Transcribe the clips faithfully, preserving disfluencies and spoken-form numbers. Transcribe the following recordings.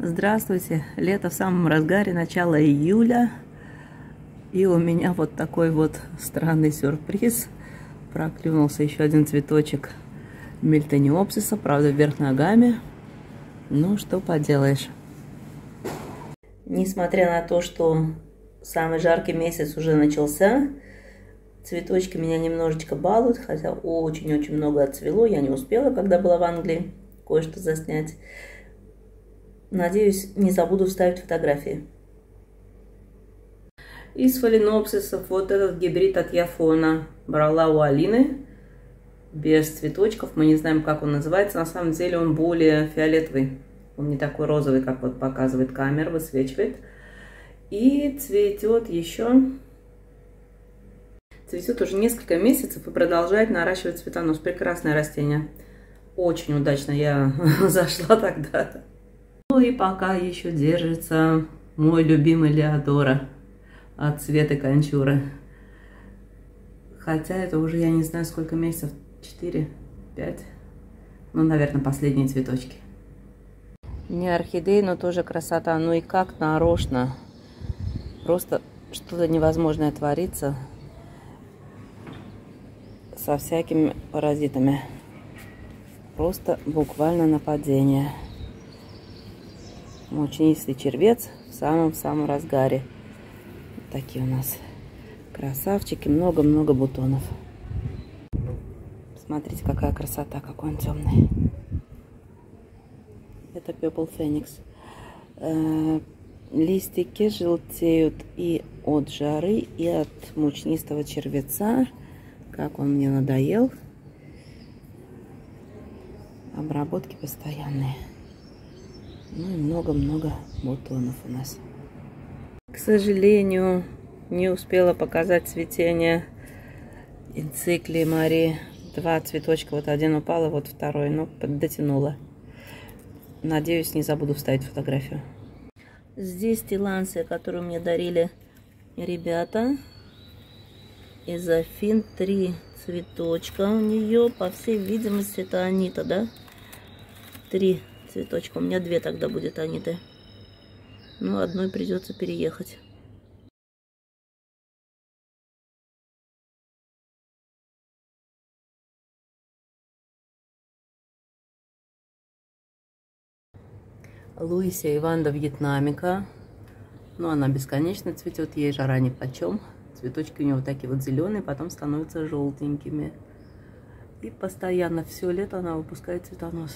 Здравствуйте! Лето в самом разгаре, начало июля. И у меня вот такой вот странный сюрприз. Проклюнулся еще один цветочек мельтониопсиса, правда, вверх ногами. Ну, что поделаешь. Несмотря на то, что самый жаркий месяц уже начался, цветочки меня немножечко балуют, хотя очень-очень много отцвело. Я не успела, когда была в Англии, кое-что заснять. Надеюсь, не забуду вставить фотографии. Из фаленопсисов вот этот гибрид от Яфона брала у Алины. Без цветочков, мы не знаем, как он называется. На самом деле он более фиолетовый. Он не такой розовый, как вот показывает камера, высвечивает. И цветет еще... Цветет уже несколько месяцев и продолжает наращивать цветонос. Прекрасное растение. Очень удачно я зашла тогда. Ну и пока еще держится мой любимый Леодора от Светы Кончуры. Хотя это уже я не знаю сколько месяцев, четыре, пять. Ну, наверное, последние цветочки. Не орхидеи, но тоже красота. Ну и как нарочно. Просто что-то невозможное творится со всякими паразитами. Просто буквально нападение. Мучнистый червец в самом-самом разгаре. Вот такие у нас красавчики. Много-много бутонов. Смотрите, какая красота, какой он темный. Это Purple Phoenix. Э, листики желтеют и от жары, и от мучнистого червеца. Как он мне надоел. Обработки постоянные. Ну и много-много бутонов у нас. К сожалению, не успела показать цветение Энциклии Марии. Два цветочка, вот один упал, и вот второй, но дотянула. Надеюсь, не забуду вставить фотографию. Здесь тиланция, которую мне дарили ребята. Изофин, три цветочка у нее. По всей видимости, это анита, да? Три цветочка. У меня две тогда будет аниты. Ну, одной придется переехать. Луисия Иванда вьетнамика. Ну, она бесконечно цветет, ей жара нипочем. Цветочки у нее вот такие вот зеленые, потом становятся желтенькими. И постоянно все лето она выпускает цветоносы.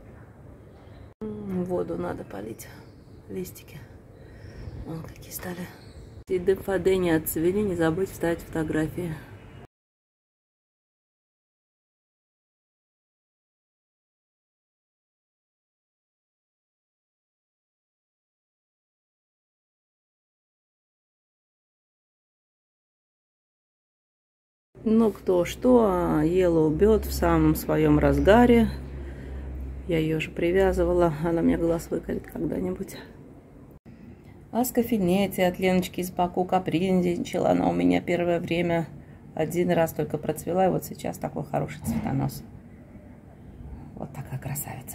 Воду надо полить. Листики. Вон какие стали. И дефадени отцвели, не забудь вставить фотографии. Ну кто что, а Yellow Bird в самом своем разгаре. Я ее же привязывала, она мне глаз выколет когда-нибудь. Аскофинетия от Леночки из Баку капризничала. Она у меня первое время один раз только процвела, и вот сейчас такой хороший цветонос. Вот такая красавица.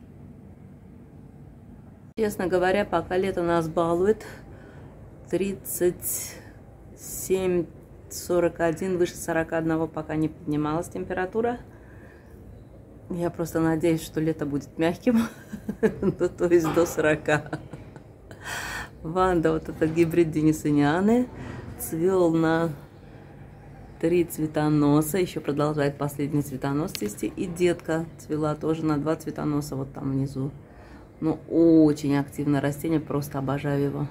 Честно говоря, пока лето нас балует, тридцать семь сорок один, выше сорока одного пока не поднималась температура. Я просто надеюсь, что лето будет мягким, ну, то есть до сорока. Ванда, вот этот гибрид денисонианы, цвел на три цветоноса, еще продолжает последний цветонос цвести. И детка цвела тоже на два цветоноса вот там внизу. Ну, очень активное растение, просто обожаю его.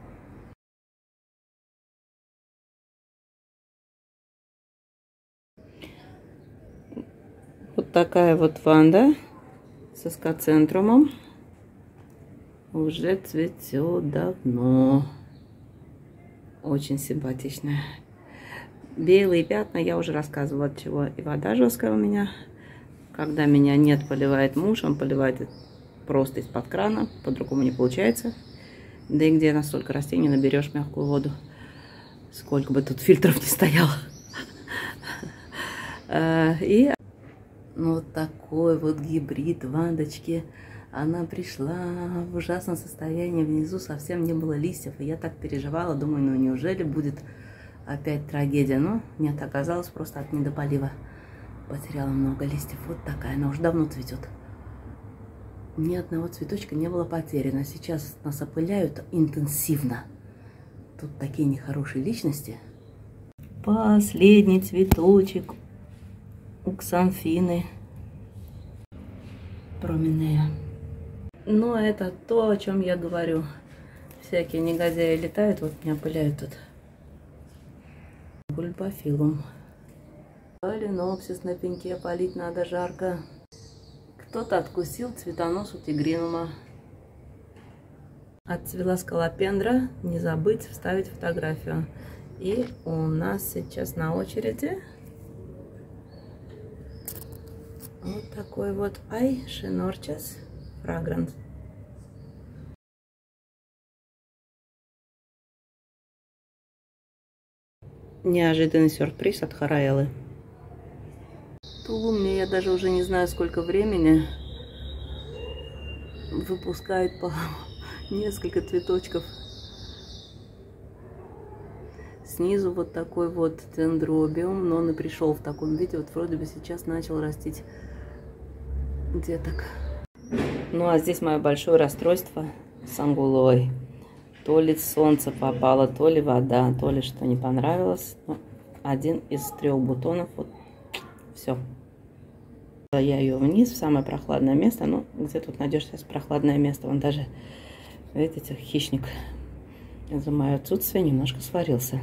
Вот такая вот Ванда со скоцентрумом уже цветет давно. Очень симпатичная. Белые пятна я уже рассказывала, от чего. И вода жесткая у меня. Когда меня нет, поливает муж, он поливает просто из-под крана, по-другому не получается. Да и где настолько растений наберешь мягкую воду, сколько бы тут фильтров не стояло. И вот такой вот гибрид Вандочки Она пришла в ужасном состоянии, внизу совсем не было листьев. И я так переживала, думаю, ну неужели будет опять трагедия? Но нет, оказалось просто от недополива. Потеряла много листьев. Вот такая, она уже давно цветет. Ни одного цветочка не было потеряно. Сейчас нас опыляют интенсивно. Тут такие нехорошие личности. Последний цветочек у Ксанфины Променея. Но это то, о чем я говорю. Всякие негодяи летают, вот меня опыляют тут. Бульбофилум. Фаленопсис на пеньке полить надо жарко. Кто-то откусил цветоносу тигринума. Отцвела скалопендра. Не забыть вставить фотографию. И у нас сейчас на очереди вот такой вот Айшенорчес фрагрант. Неожиданный сюрприз от Хараэллы. Тулумне я даже уже не знаю, сколько времени выпускает по несколько цветочков. Снизу вот такой вот дендробиум, но он и пришел в таком виде. Вот вроде бы сейчас начал растить деток. Ну а здесь мое большое расстройство с ангулой. То ли солнце попало, то ли вода, то ли что не понравилось. Но один из трех бутонов, вот все. Я ее вниз, в самое прохладное место. Ну, где тут найдешь сейчас прохладное место? Вон даже, видите, хищник за мое отсутствие немножко сварился.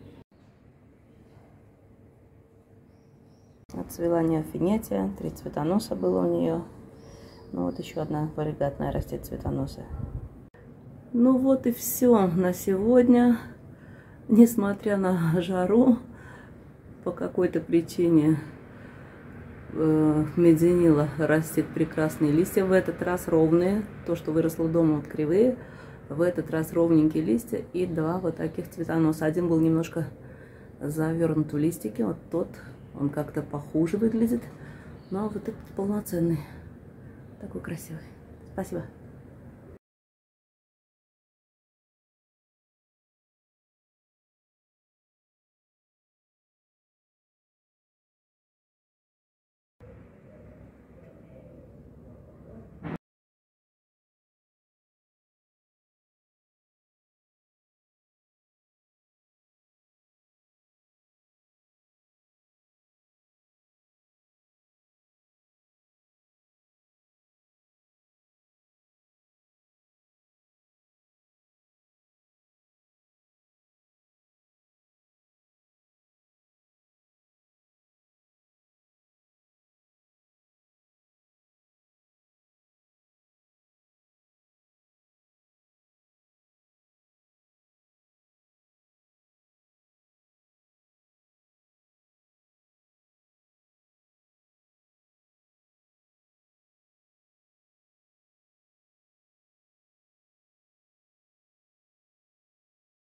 Отцвела неофинетия, три цветоноса было у нее. Ну вот еще одна варигатная растет цветоноса. Ну вот и все на сегодня. Несмотря на жару, по какой-то причине э, мединила растет прекрасные листья. В этот раз ровные. То, что выросло дома, вот кривые. В этот раз ровненькие листья и два вот таких цветоноса. Один был немножко завернут в листики. Вот тот, он как-то похуже выглядит. Но вот этот полноценный. Такой красивый. Спасибо.